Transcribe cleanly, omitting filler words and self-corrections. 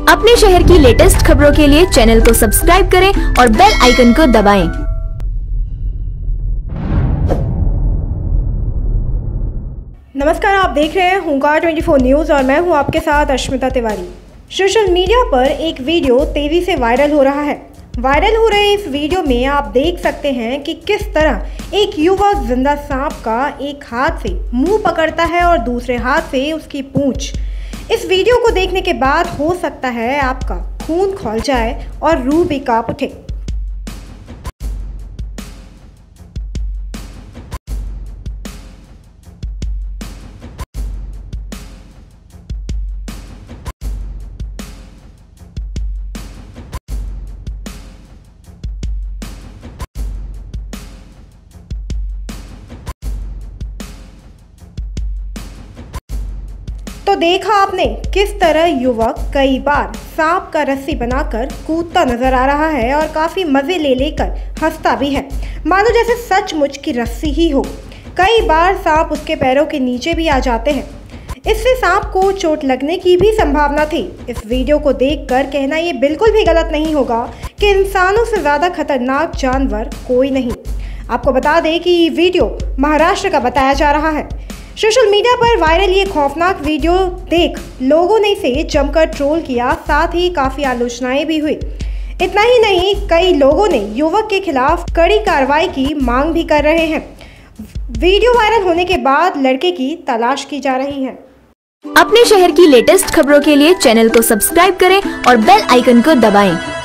अपने शहर की लेटेस्ट खबरों के लिए चैनल को सब्सक्राइब करें और बेल आइकन को दबाएं। नमस्कार, आप देख रहे हैं हुंकार 24 न्यूज़ और मैं हूं आपके साथ अश्मिता तिवारी। सोशल मीडिया पर एक वीडियो तेजी से वायरल हो रहा है। वायरल हो रहे इस वीडियो में आप देख सकते हैं कि किस तरह एक युवक जिंदा सांप का एक हाथ से मुंह पकड़ता है और दूसरे हाथ से उसकी पूंछ। इस वीडियो को देखने के बाद हो सकता है आपका खून खौल जाए और रूह भी कांप उठे। तो देखा आपने किस तरह युवक कई बार सांप का रस्सी बनाकर कूदता नजर आ रहा है और काफी मजे ले लेकर हंसता भी है, मानो जैसे सचमुच की रस्सी ही हो। कई बार सांप उसके पैरों के नीचे भी आ जाते हैं। इससे सांप को चोट लगने की भी संभावना थी। इस वीडियो को देखकर कहना ये बिल्कुल भी गलत नहीं होगा कि इंसानों से ज्यादा खतरनाक जानवर कोई नहीं। आपको बता दें कि ये वीडियो महाराष्ट्र का बताया जा रहा है। सोशल मीडिया पर वायरल ये खौफनाक वीडियो देख लोगों ने इसे जमकर ट्रोल किया, साथ ही काफ़ी आलोचनाएं भी हुई। इतना ही नहीं, कई लोगों ने युवक के खिलाफ कड़ी कार्रवाई की मांग भी कर रहे हैं। वीडियो वायरल होने के बाद लड़के की तलाश की जा रही है। अपने शहर की लेटेस्ट खबरों के लिए चैनल को सब्सक्राइब करें और बेल आइकन को दबाएं।